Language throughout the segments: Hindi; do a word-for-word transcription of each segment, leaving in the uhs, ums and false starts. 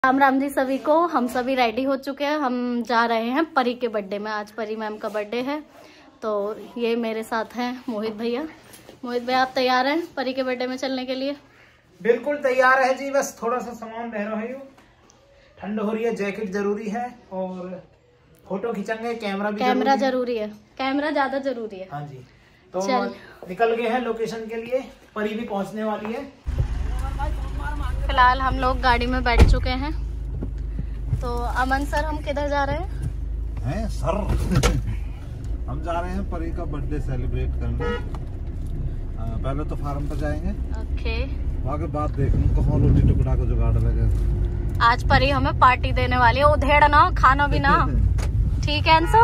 राम राम जी सभी को। हम सभी रेडी हो चुके हैं। हम जा रहे हैं परी के बर्थडे में। आज परी मैम का बर्थडे है, तो ये मेरे साथ हैं मोहित भैया। मोहित भैया आप तैयार हैं परी के बर्थडे में चलने के लिए? बिल्कुल तैयार है जी, बस थोड़ा सा सामान रह रहा है, ठंड हो रही है, जैकेट जरूरी है और फोटो खींचेंगे, कैमरा भी कैमरा जरूरी है, कैमरा ज्यादा जरूरी है। हाँ जी, तो निकल गए हैं लोकेशन के लिए। परी भी पहुंचने वाली है। फिलहाल हम लोग गाड़ी में बैठ चुके हैं। तो अमन सर, हम किधर जा रहे हैं? हैं सर हम जा रहे हैं परी का बर्थडे सेलिब्रेट करने। आ, पहले तो फार्म पर जाएंगे, ओके, वहाँ के बाद देखेंगे कहाँ रोटी टुकड़ा का जुगाड़ लगे। आज परी हमें पार्टी देने वाली है, उधेड़ ना, खाना भी ना। ठीक है अंशु?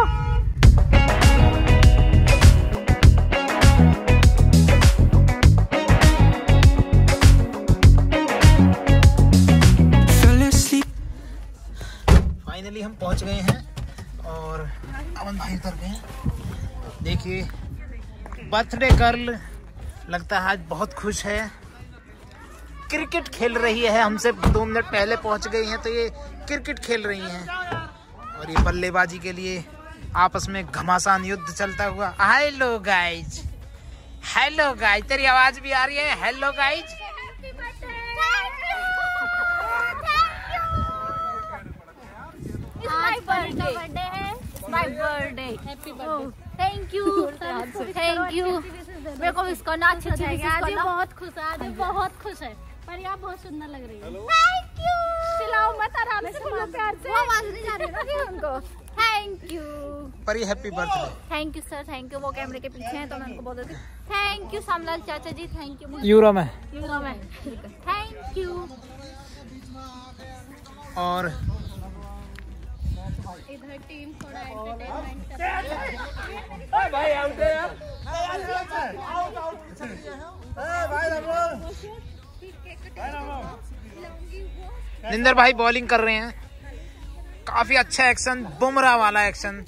फाइनली हम पहुंच गए हैं और अमन भाई उतर गए हैं। देखिए बर्थडे गर्ल लगता है आज बहुत खुश है। क्रिकेट खेल रही है, हमसे दो मिनट पहले पहुंच गई हैं, तो ये क्रिकेट खेल रही हैं और ये बल्लेबाजी के लिए आपस में घमासान युद्ध चलता हुआ। हेलो गाइज, हेलो गाइज, तेरी आवाज भी आ रही है। हेलो गाइज, बर्थडे है, my birthday, happy birthday, thank you thank you. मेरे को इसको ना अच्छी अच्छी आज बहुत खुश है, आज बहुत खुश है। पर आप बहुत सुंदर लग रही है। Thank you. चिल्लाओ मत, आराम से बोलो, प्यार से। वो आवाज नहीं जा रही ना कि उनको। Thank you Pari, happy birthday. Thank you sir, thank you. वो कैमरे के पीछे हैं तो मैं उनको बोल देती हूँ थैंक यू। सामलाल चाचा जी थैंक यू। यूरो में, यूरो में, थैंक यू। और इधर टीम थोड़ा एंटरटेनमेंट भाई आउट है यार। निंदर भाई बॉलिंग कर रहे हैं, काफी अच्छा एक्शन, बुमराह वाला एक्शन।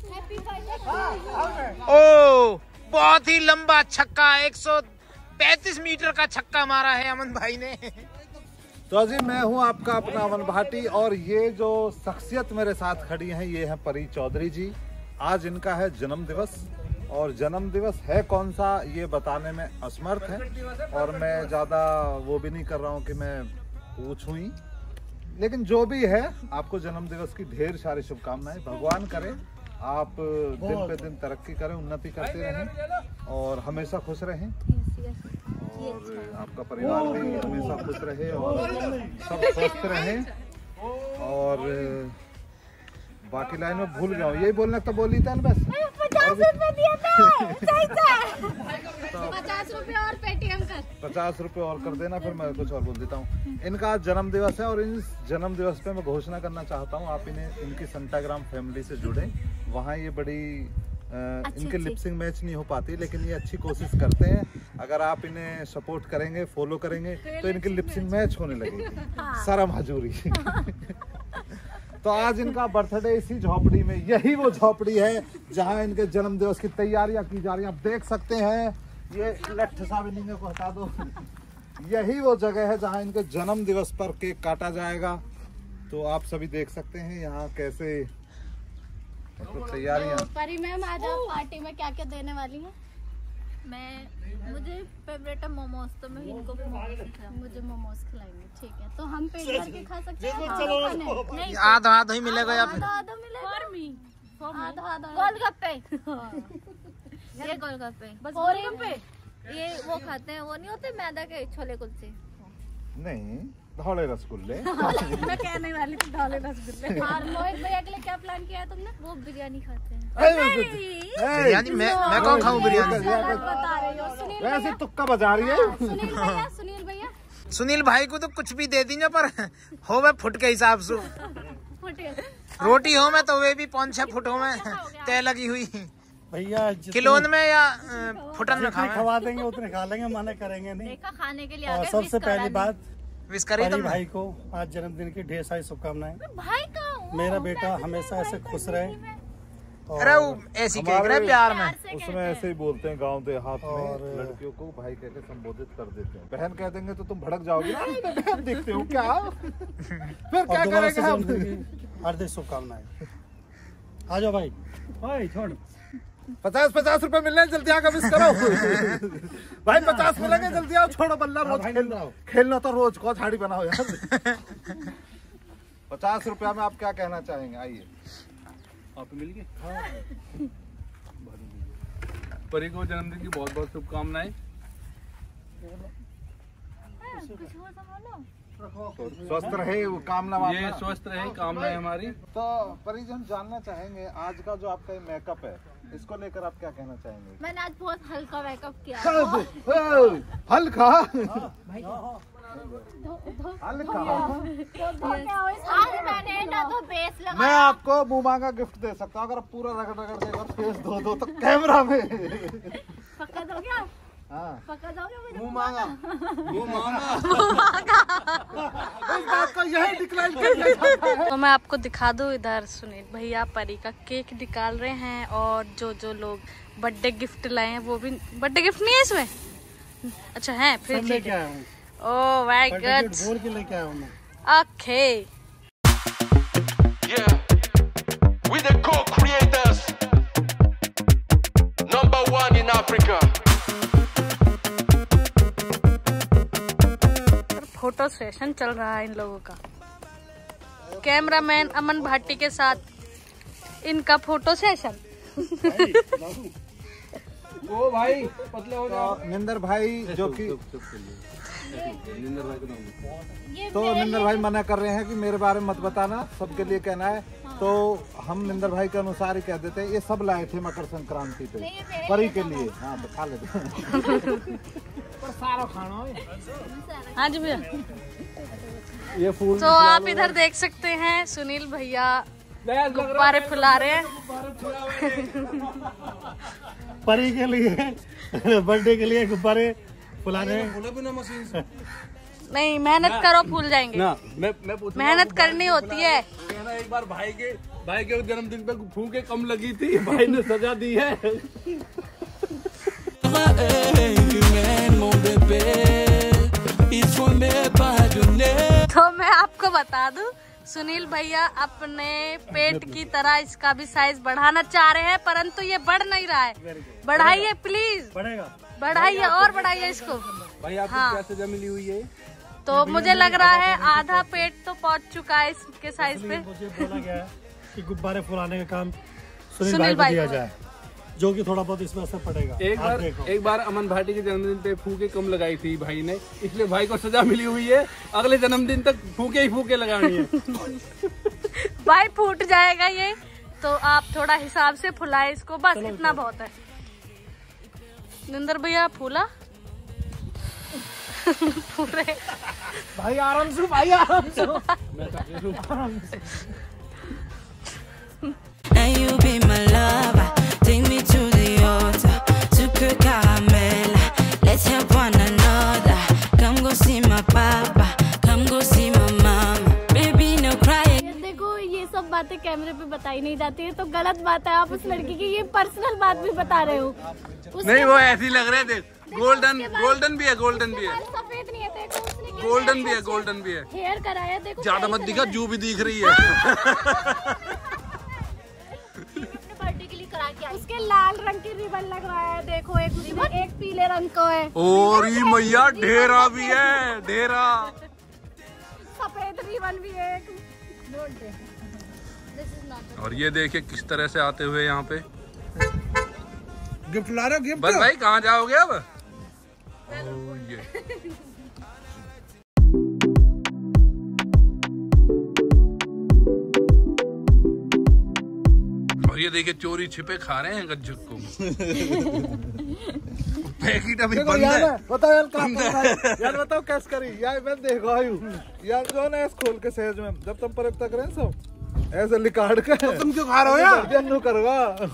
ओ बहुत ही लंबा छक्का, एक सौ पैंतीस मीटर का छक्का मारा है अमन भाई ने। तो जी मैं हूं आपका अपना अमन भाटी और ये जो शख्सियत मेरे साथ खड़ी हैं ये है परी चौधरी जी। आज इनका है जन्म दिवस और जन्म दिवस है कौन सा ये बताने में असमर्थ है और मैं ज़्यादा वो भी नहीं कर रहा हूँ कि मैं पूछूं ही, लेकिन जो भी है आपको जन्म दिवस की ढेर सारी शुभकामनाएं। भगवान करे आप दिन पे दिन तरक्की करें, उन्नति करते रहें और हमेशा खुश रहें और आपका परिवार भी हमेशा खुश रहे और सब स्वस्थ रहे। और बाकी लाइन में भूल गया हूँ, यही बोलना तो बोली था ना बस। पचास रुपए दिए थे, पचास रुपए और पेटीएम कर, पचास रुपए और कर देना, फिर मैं कुछ और बोल देता हूँ। इनका आज जन्म दिवस है और इस जन्म दिवस पे मैं घोषणा करना चाहता हूँ आप इन्हें इनकी संटाग्राम फैमिली से जुड़े। वहाँ ये बड़ी आ, इनके लिपसिंग मैच नहीं हो पाती, लेकिन ये अच्छी कोशिश करते हैं। अगर आप इन्हें सपोर्ट करेंगे, फॉलो करेंगे तो इनकी लिपसिंग मैच होने लगेगी। शर्म हजूरी तो आज इनका बर्थडे इसी झोपड़ी में, यही वो झोपड़ी है जहां इनके जन्म दिवस की तैयारियां की जा रही हैं। आप देख सकते हैं, ये लठ साबिनी को हटा दो, यही वो जगह है जहां इनके जन्म दिवस पर केक काटा जाएगा। तो आप सभी देख सकते हैं यहाँ कैसे तो तैयारियां। तो परी मैम आज आप पार्टी में क्या क्या देने वाली हैं? मैं मुझे फेवरेट है मोमोज, तो मैं इनको मुझे मोमोज खिलाएंगे। ठीक है, तो हम पेट भर के खा सकते हैं? नहीं, आधा आधा ही मिलेगा या फिर आधा आधा मिलेगा? आधा आधा गोलगप्पे, ये गोलगप्पे, गोलगप्पे ये वो खाते हैं, वो नहीं होते मैदा के छोले कुलचे? नहीं, धौले रसगुल्ले। मैं कहने वाली थी धौले रसगुल्ले। और मोहित भैया के लिए क्या प्लान किया है तुमने? वो बिरयानी खाते हैं। बिरयानी मैं मैं कौन खाऊं बिरयानी? बता रही हो, सुनील वैसे तुक्का बजा रही है। सुनील भैया, सुनील भैया, सुनील भाई को तो कुछ भी दे दीजिए, पर हो वे फुट के हिसाब से। रोटी हो में तो वे भी पाँच छह फुट हो में तय लगी हुई भैया। किलोन में या फुटन में खवा देंगे उतने खा लेंगे, मना करेंगे नहीं। देखा खाने के लिए। और सबसे पहली बात विश करी परी भाई को आज जन्मदिन की ढेर सारी शुभकामनाएं। भाई का मेरा बेटा हमेशा ऐसे खुश रहे अरे वो ऐसी कह रहे हैं प्यार में। उसमें ऐसे ही बोलते हैं गांव देहात में, और लड़कियों को भाई कहकर संबोधित कर देते हैं। बहन कह देंगे तो तुम भड़क जाओगे ना, बहन देखते हो क्या, फिर क्या करेंगे हम। हार्दिक शुभकामनाएं। आ जाओ भाई, भाई छोड़। पचास पचास रुपए मिल रहे हैं, जल्दी आकर मिस करो। भाई पचास मिलेंगे, जल्दी आओ, छोड़ो बल्ला, रोज खेलना खेलना तो रोज को झाड़ी बनाओ यार। पचास रुपया में आप क्या कहना चाहेंगे, आइए। आप मिल गए। परी को जन्मदिन की बहुत बहुत शुभकामनाएं। स्वस्थ रहे, वो कामना ये स्वस्थ रहे कामनाएं हमारी। तो परी जी, हम जानना चाहेंगे आज का जो आपका ये मेकअप है, इसको लेकर आप क्या कहना चाहेंगे। मैंने आज बहुत हल्का मेकअप किया। हल्का हल्का आज मैंने ना तो बेस लगा। मैं आपको मुंह मांगा गिफ्ट दे सकता हूँ, अगर आप पूरा रगड़ रगड़ देगा फेस धो दो तो कैमरा में। पक्का दोगे आप? हाँ, पक्का दोगे मुझे? मुंह मांगा मुंह मांगा। इस बात को यही डिक्लाइन करना चाहता है। तो मैं आपको दिखा दूँ, इधर सुनील भैया परी का केक निकाल रहे हैं, और जो जो लोग बर्थडे गिफ्ट लाए हैं वो भी। बर्थडे गिफ्ट नहीं है इसमें? अच्छा है, फिर ठीक है। ओह माय गॉड, बोल के लेके आया हूं मैं। Okay. Yeah, we the co-creators, number one in Africa. Photo session चल रहा है इन लोगों का। कैमरामैन अमन भाटी के साथ इनका फोटो सेशन। ओ भाई पतले हो जाओ। निंदर भाई जो कि निंदर भाई को नाम। तो निंदर भाई मना कर रहे हैं कि मेरे बारे में मत बताना, सबके लिए कहना है। तो हम निंदर भाई के अनुसार ही कह देते हैं, ये सब लाए थे मकर संक्रांति पे परी के लिए। हाँ तो खा लेते। सारा खाना हाँ जी भैया। ये फूल तो आप इधर देख सकते हैं, सुनील भैया गुब्बारे फुला रहे हैं। परी के लिए बर्थडे के लिए गुब्बारे फुलाने। नहीं, मेहनत करो फूल जाएंगे ना। मैं मैं पूछ मेहनत करनी होती है। कहना एक बार भाई के भाई के जन्मदिन पे फूके कम लगी थी, भाई ने सजा दी है। तो मैं आपको बता दूं, सुनील भैया अपने पेट की तरह इसका भी साइज बढ़ाना चाह रहे हैं, परंतु ये बढ़ नहीं रहा है। बढ़ाइए प्लीज, बढ़ेगा। बढ़ाइए और बढ़ाइए इसको। भाई आपको हाँ। क्या सजा मिली हुई है? तो मुझे लग रहा है आधा पेट तो पहुंच चुका है इसके साइज पे। मुझे बोला गया है कि गुब्बारे फुलाने का काम सुनील सुनील भाई को भाई दिया को। जाए, जो कि थोड़ा बहुत इसमें असर पड़ेगा। एक आप बार देखो। एक बार अमन भाटी के जन्मदिन पे फूके कम लगाई थी भाई ने, इसलिए भाई को सजा मिली हुई है। अगले जन्मदिन तक फूके ही फूके लगानी है। भाई फूट जाएगा ये, तो आप थोड़ा हिसाब से फुलाए इसको, बस इतना बहुत है। निंदर भैया फूला पूरे। भाई आराम से, भाई आराम से। And you be my lover, take me to the altar, sugar caramel, let's help one another, come go see my papa, come go see my mama, baby no crying. देखो ये सब बातें कैमरे पे बताई नहीं जाती है, तो गलत बात है। आप उस लड़की की ये पर्सनल बात भी बता रहे हो। नहीं वो ऐसी लग रहे थे। गोल्डन गोल्डन भी है, गोल्डन भी है, सफेद नहीं है। देखो उसने क्या गोल्डन भी है, गोल्डन भी है। हेयर कराया, देखो ज्यादा मत दिखा, जू भी दिख रही है। बर्थडे के लिए करा के आई। उसके लाल रंग की रिबन लग रहा है, देखो एक उसमें एक पीले रंग का है, और ये मैया ढेरा भी है, ढेरा। सफेद रिबन भी है। और ये देखिए किस तरह से आते हुए यहाँ पे। गिफ्ट ला रहे हो? गिफ्ट बस भाई कहाँ जाओगे अब? ओ, ये। और ये देखिए चोरी छिपे खा रहे हैं गज्जक को। पैकेट अभी बंद है। बताओ यार, का यार बताओ कैसे करी यार, मैं देखो आयु यार जो है ना खोल के सहज में जब तुम पर तक रहे सब ऐसे लिकाड़ के। तो तुम क्यों खा रहे हो यार? अन्नू करवा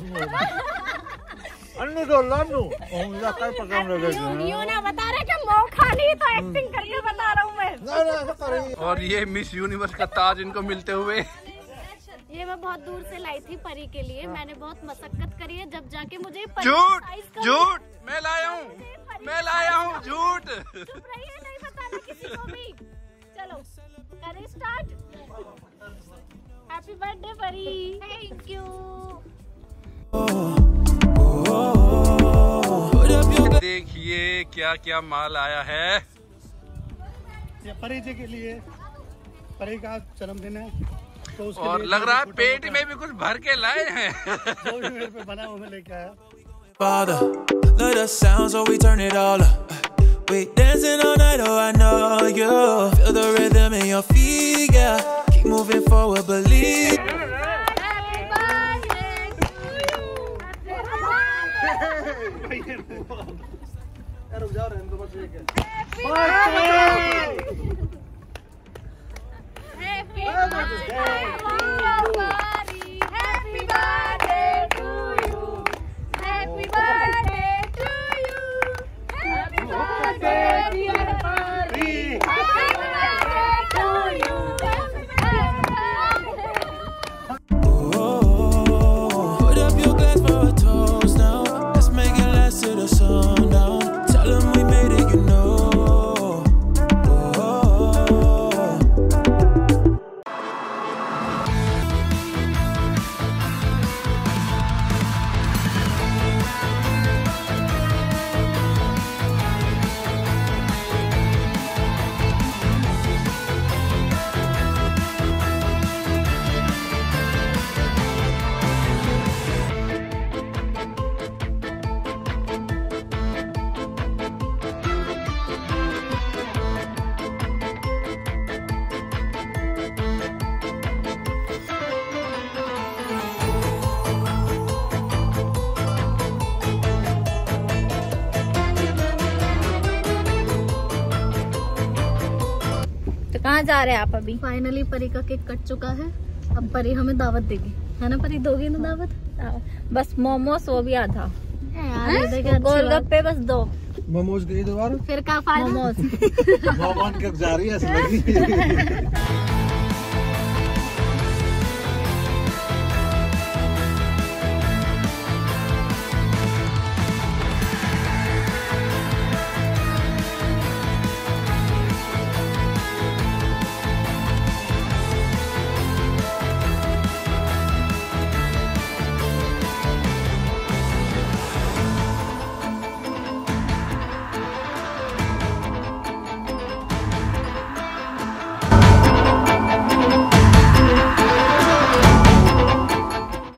अन्नू तो लानू ओला काय पकड़ ले गए। यूं ना बता रहे कि मौका नहीं, तो एक्टिंग करके बता रहा हूँ मैं। ना ना ऐसा करे। और ये मिस यूनिवर्स का ताज इनको मिलते हुए। ये मैं बहुत दूर से लाई थी परी के लिए। मैंने बहुत मशक्कत करी है, जब जाके मुझे परी झूठ साइज का झूठ मैं लाया हूँ मैं लाया हूँ झूठ। चुप रहिए, नहीं बताना किसी को भी। चलो करें start. Happy birthday Pari. Thank you. देखिए क्या क्या माल आया है। ये परी जी के लिए, परी का जन्मदिन है तो उसके और लिए लग रहा है छोटा पेट मोटा में भी कुछ भर के लाए हैं। जो भी मेरे पे बना वो मैं लेके आया। Father, let us sound so we turn it all up. We dancing all night, oh I know you feel the rhythm in your feet, yeah. Keep moving forward, believe. रुक जाओ, रहने दो बस एक है। Happy birthday to you. Happy birthday to you. Happy birthday dear Pari. Happy birthday to you. Put up your glass for a toast now. Let's make it last till the sundown. Tell them we made it, you know. कहाँ जा रहे हैं आप अभी? फाइनली परी का केक कट चुका है। अब परी हमें दावत देगी, है ना परी? दोगी ना दावत? बस मोमोज वो भी आधा, गोलगप्पे बस दो। मोमोज गई दोबारा फिर का फायदा? मोमोज मोमोज कब जा रही है?